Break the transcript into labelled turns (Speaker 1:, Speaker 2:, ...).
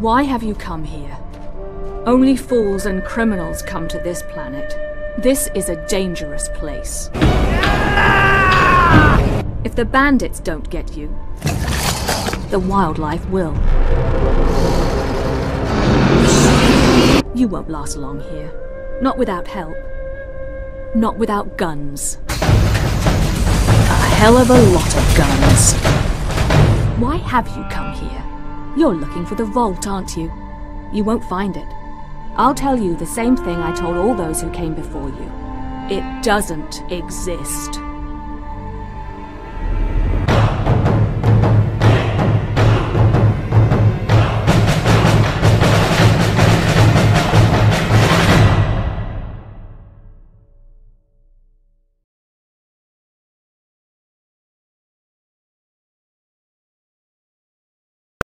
Speaker 1: Why have you come here? Only fools and criminals come to this planet. This is a dangerous place. If the bandits don't get you, the wildlife will. You won't last long here. Not without help. Not without guns. A hell of a lot of guns. Why have you come here? You're looking for the vault, aren't you? You won't find it. I'll tell you the same thing I told all those who came before you. It doesn't exist.